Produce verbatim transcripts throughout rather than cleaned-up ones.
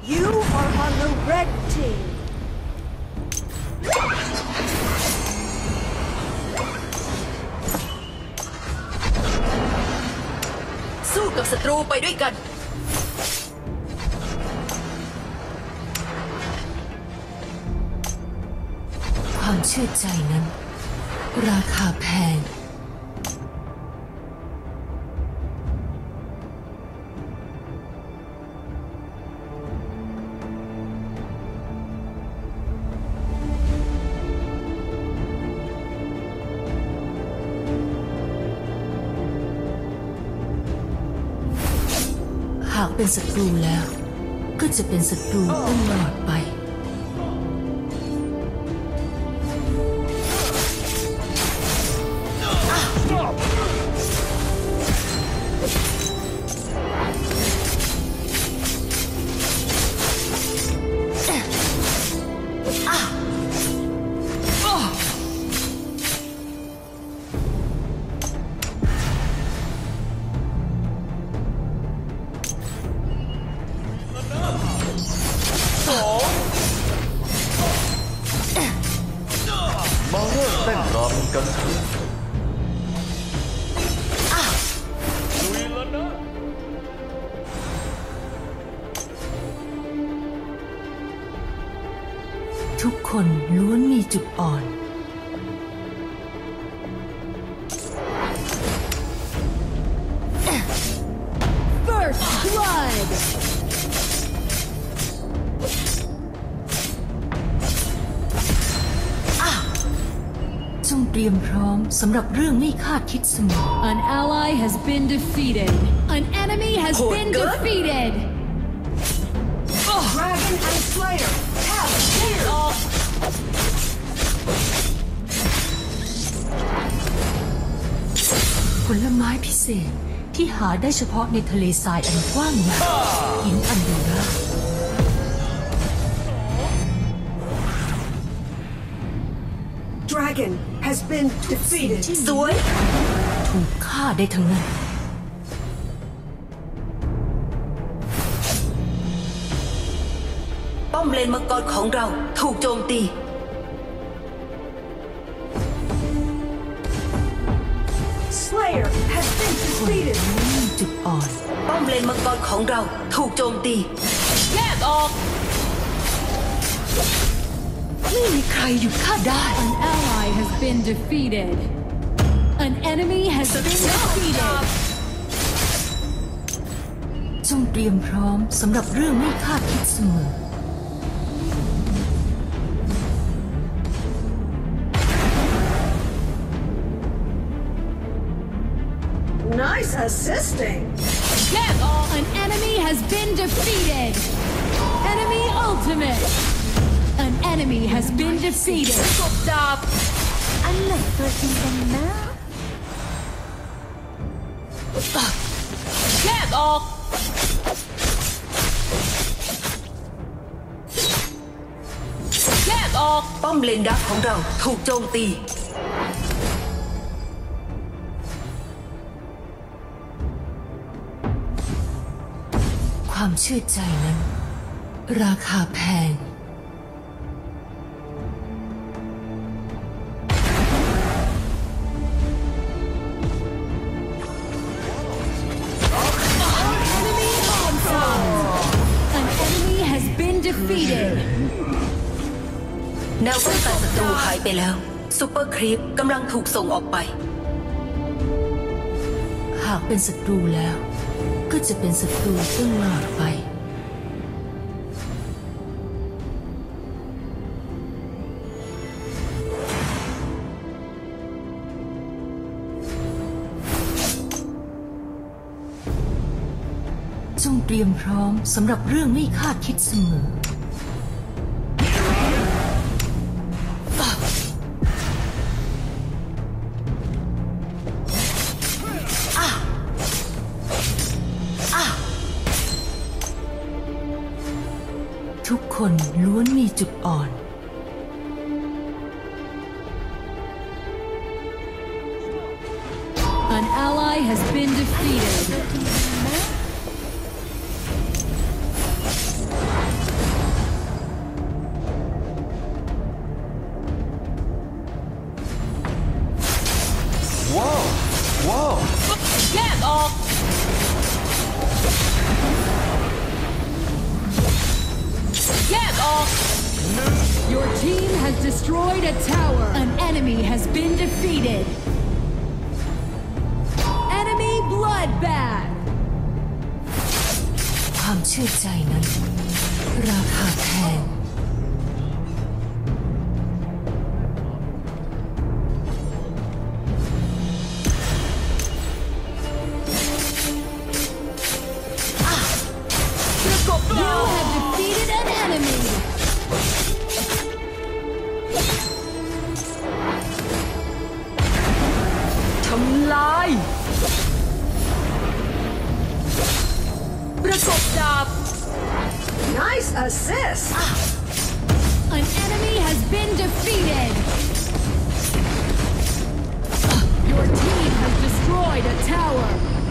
You are on the red team. สู้กับศัตรูไปด้วยกันความเชื่อใจนั้นราคาแพงหากเป็นศัตรูแล้วก็จะเป็นศัตรูตลอดไปมาเริ่มเต้นรำกันเถอะลุยแล้วนะทุกคนล้วนมีจุดอ่อน First blood. จงเตรียมพร้อมสำหรับเรื่องไม่คาดคิดเสมอ An ally has been defeated. An enemy has been defeated. Dragon and Slayer have killed. ผลไม้พิเศษที่หาได้เฉพาะในทะเลทรายอันกว้างใหญ่หินอันดูรา Dragon has been defeated. สวยถูกฆ่าได้ทั้งนั้นป้อมเลนมังกรของเราถูกโจมตี Slayer has been defeated. จุดอ่อนป้อมเลนมังกรของเราถูกโจมตีแยกออกไม่มีใครหยุดข้าได้ An ally has been defeated. An enemy has been defeated. จงเตรียมพร้อมสำหรับเรื่องไม่คาดคิดเสมอ Nice assisting. An enemy has been defeated. Enemy ultimate. An enemy has been defeated. กบดาบอันไหนตัวจริงกันนะแยกออกแยกออกป้อมเลนดักของเราถูกโจมตีความเชื่อใจนั้นราคาแพงแนวป้องกันศัตรูหายไปแล้วซูเปอร์ครีปกำลังถูกส่งออกไปหากเป็นศัตรูแล้วก็จะเป็นศัตรูตลอดไปจงเตรียมพร้อมสำหรับเรื่องไม่คาดคิดเสมอทุกคนล้วนมีจุดอ่อน An ally has been defeated. Your team has destroyed a tower. An enemy has been defeated. Enemy bloodbath. ความเชื่อใจนั้นราคาแพง You have defeated an enemy. ทำลายประกบดาบ Nice assist. An enemy has been defeated. Your team has destroyed a tower.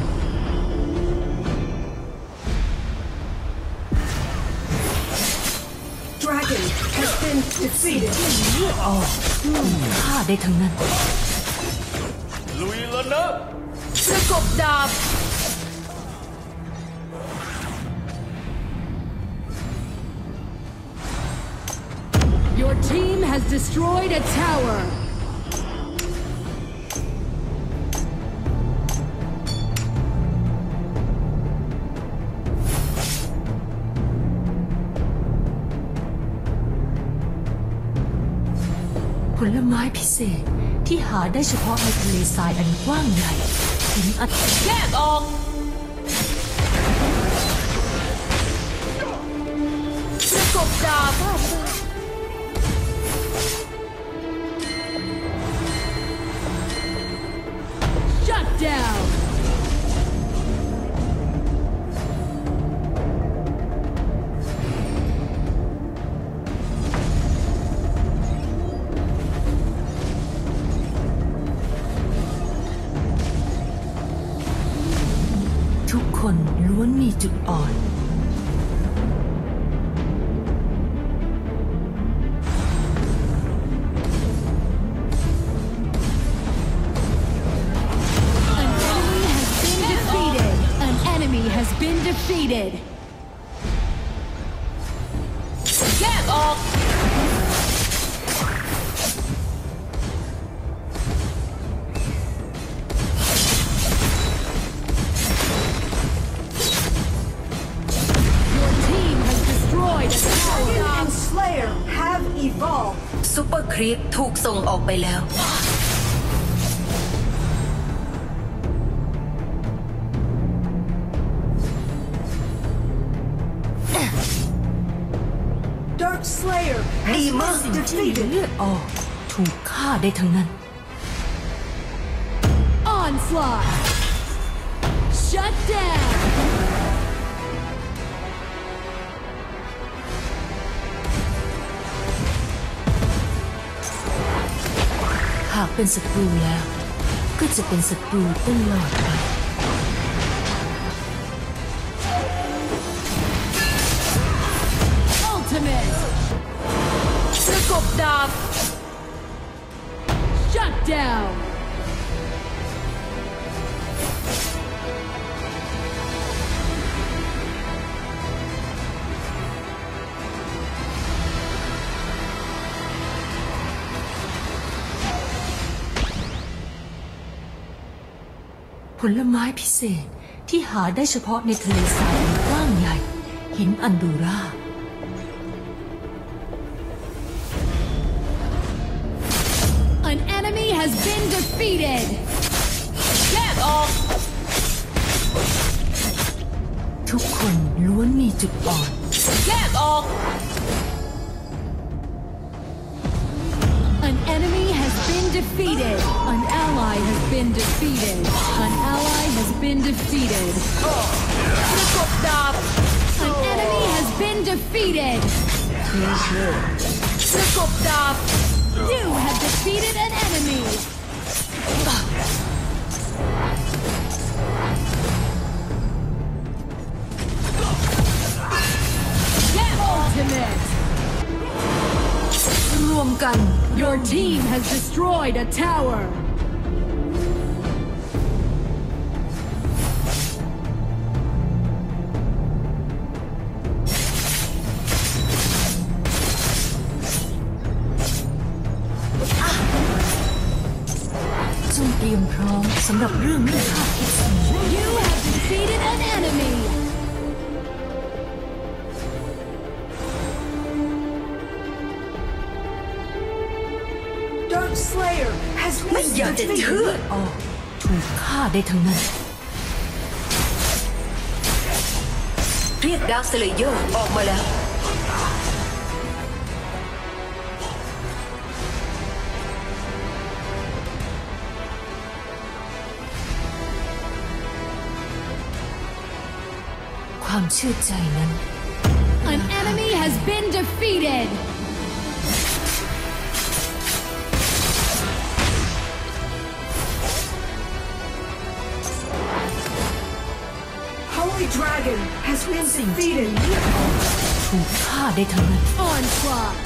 Dragon has been defeated. เลือดออกฆ่าได้ทั้งนั้นลุยแล้วนะประกบดาบ Your team has destroyed a tower. ผลไม้พิเศษที่หาได้เฉพาะในทะเลทรายอันกว้างใหญ่หินอัดแยกออกประกบดาบ Shut down. ทุกคนล้วนมีจุดอ่อน An enemy has been defeated. แยกออก Your team has destroyed a tower. Dragon and Slayer have evolved. ซูเปอร์ครีปถูกส่งออกไปแล้ว Dark Slayer ดี has มาก been สิ่งที่ defeated. เลือดออกถูกฆ่าได้ทั้งนั้น Onslaught. Shut down. หากเป็นศัตรูแล้ว ก็จะเป็นศัตรูตลอดไป Ultimate. ประกบดาบ Shut down. ผลไม้พิเศษที่หาได้เฉพาะในทะเลทรายอันกว้างใหญ่หินอันดูรา An enemy has been defeated. แยกออก ทุกคนล้วนมีจุดอ่อน แยกออก An enemy has been defeated. An ally has been defeated. An ally has been defeated. ประกบดาบ An enemy has been defeated. ประกบดาบ You have defeated an enemy. Ultimate. รวมกัน Your team has destroyed a tower. สำหรับเรื่องไม่คาดคิดเสมอ You have defeated an enemy. Dark Slayer has ไม่ been อยากจะเชื่อ defeated. ออกถูกฆ่าได้ทั้งนั้นเรียกดาร์คสเลเยอร์ออกมาแล้วความเชื่อใจนั้น An enemy has been defeated. Holy Dragon has been defeated. ถูกฆ่าได้ทั้งนั้น Onslaught.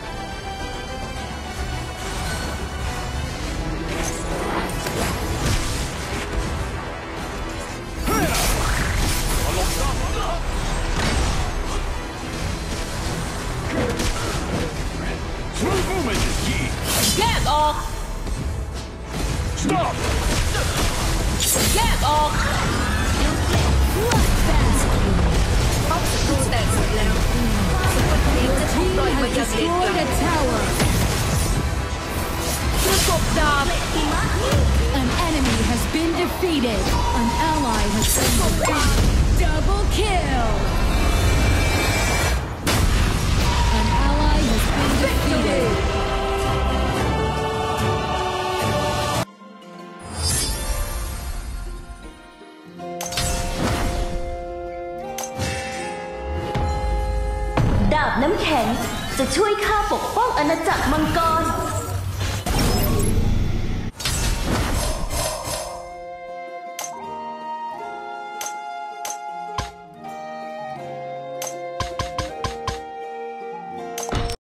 Smooth movement is key. แยกออก Stop. แยกออก Bloodbath. ป้อมศัตรูแตกสุดแล้วซุปเปอร์ครีปจะถูก Team ปล่อยมา has ยังเลนก destroyed ลาง a tower. ประกบดาบ An enemy has been defeated. An ally has been defeated. Double kill. An ally has been defeated. ดาบน้ำแข็งจะช่วยข้าปกป้องอาณาจักรมังกร